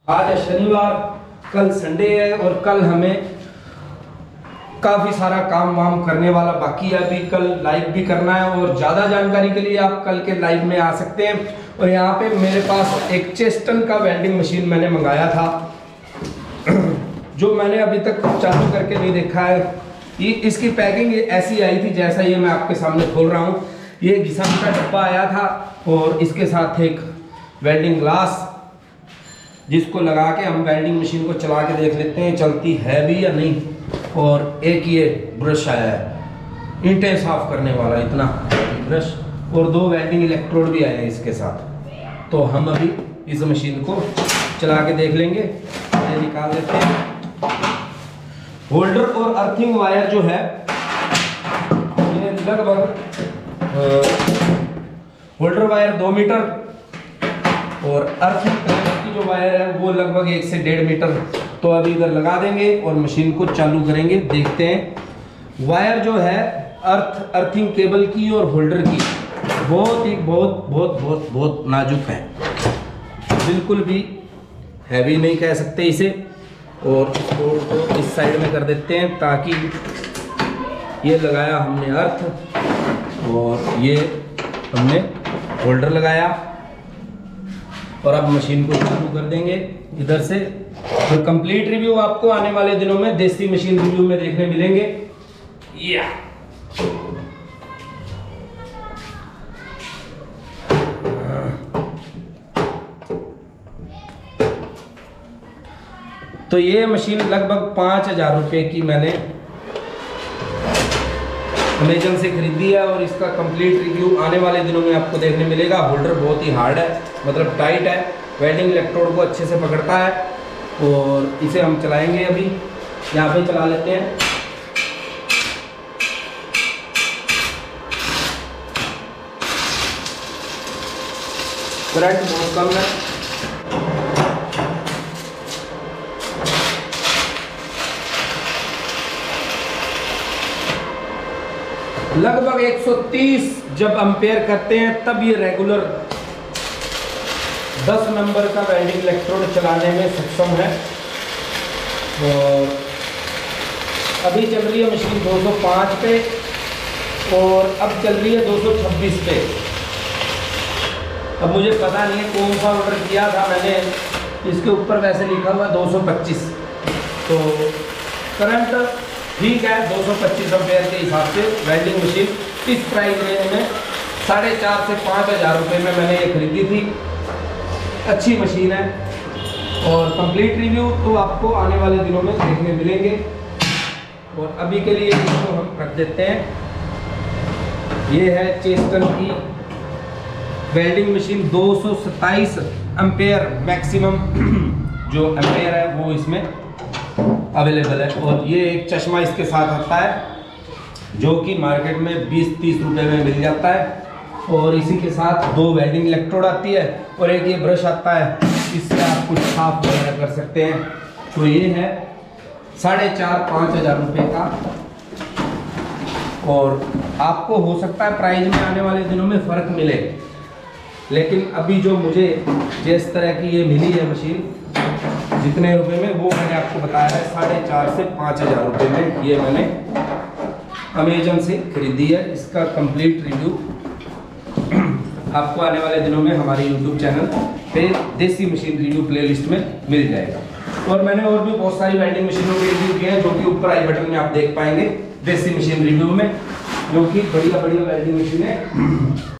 आज है शनिवार, कल संडे है और कल हमें काफ़ी सारा काम वाम करने वाला बाकी है। अभी कल लाइव भी करना है और ज़्यादा जानकारी के लिए आप कल के लाइव में आ सकते हैं। और यहाँ पे मेरे पास एक चेस्टन का वेल्डिंग मशीन मैंने मंगाया था जो मैंने अभी तक चालू करके नहीं देखा है। ये इसकी पैकिंग ऐसी आई थी जैसा ये मैं आपके सामने खोल रहा हूँ। ये घिसा पिटा डब्बा आया था और इसके साथ एक वेल्डिंग ग्लास जिसको लगा के हम वेल्डिंग मशीन को चला के देख लेते हैं चलती है भी या नहीं। और एक ये ब्रश आया है ईंटें साफ करने वाला इतना ब्रश, और 2 वेल्डिंग इलेक्ट्रोड भी आए हैं इसके साथ। तो हम अभी इस मशीन को चला के देख लेंगे। ये निकाल लेते हैं। होल्डर और अर्थिंग वायर जो है ये लगभग होल्डर वायर 2 मीटर और अर्थिंग की जो वायर है वो लगभग 1 से 1.5 मीटर। तो अभी इधर लगा देंगे और मशीन को चालू करेंगे। देखते हैं वायर जो है अर्थिंग केबल की और होल्डर की बहुत नाजुक है, बिल्कुल भी हैवी नहीं कह सकते इसे। और इसको इस साइड में कर देते हैं ताकि ये लगाया हमने अर्थ और ये हमने होल्डर लगाया और अब मशीन को चालू कर देंगे इधर से। तो कंप्लीट रिव्यू आपको आने वाले दिनों में देसी मशीन रिव्यू में देखने मिलेंगे। या तो ये मशीन लगभग 5,000 रुपए की मैंने अमेजन से खरीदी है और इसका कंप्लीट रिव्यू आने वाले दिनों में आपको देखने मिलेगा। होल्डर बहुत ही हार्ड है, मतलब टाइट है, वेल्डिंग इलेक्ट्रोड को अच्छे से पकड़ता है। और इसे हम चलाएंगे अभी, यहाँ पे चला लेते हैं। करंट बहुत कम है, लगभग 130 जब एम्पेयर करते हैं तब ये रेगुलर 10 नंबर का वेल्डिंग इलेक्ट्रोड चलाने में सक्षम है। और अभी चल रही है मशीन 205 पे और अब चल रही है 226 पे। अब मुझे पता नहीं है कौन सा ऑर्डर किया था मैंने, इसके ऊपर वैसे लिखा हुआ 225। तो करंट ठीक है, 225 एम्पेयर के हिसाब से वेल्डिंग मशीन इस प्राइस रेंज में 4,500 से 5,000 रुपये में मैंने ये खरीदी थी। अच्छी मशीन है और कंप्लीट रिव्यू तो आपको आने वाले दिनों में देखने मिलेंगे। और अभी के लिए इसको हम रख देते हैं। ये है चेस्टन की वेल्डिंग मशीन 227 एम्पेयर मैक्सिमम जो एम्पेयर है वो इसमें अवेलेबल है। और ये एक चश्मा इसके साथ आता है जो कि मार्केट में 20-30 रुपए में मिल जाता है। और इसी के साथ 2 वेल्डिंग इलेक्ट्रोड आती है और एक ये ब्रश आता है, इससे आप कुछ साफ वगैरह कर सकते हैं। तो ये है 4,500-5,000 रुपये का। और आपको हो सकता है प्राइस में आने वाले दिनों में फ़र्क मिले, लेकिन अभी जो मुझे जिस तरह की ये मिली है मशीन जितने रुपए में, वो मैंने आपको बताया है 4,500 से 5,000 रुपये में ये मैंने अमेजन से खरीदी है। इसका कंप्लीट रिव्यू आपको आने वाले दिनों में हमारे YouTube चैनल पे देसी मशीन रिव्यू प्लेलिस्ट में मिल जाएगा। और मैंने और भी बहुत सारी वेल्डिंग मशीनों के रिव्यू किए हैं जो कि ऊपर आई बटन में आप देख पाएंगे देसी मशीन रिव्यू में, जो कि बढ़िया वेल्डिंग मशीन है।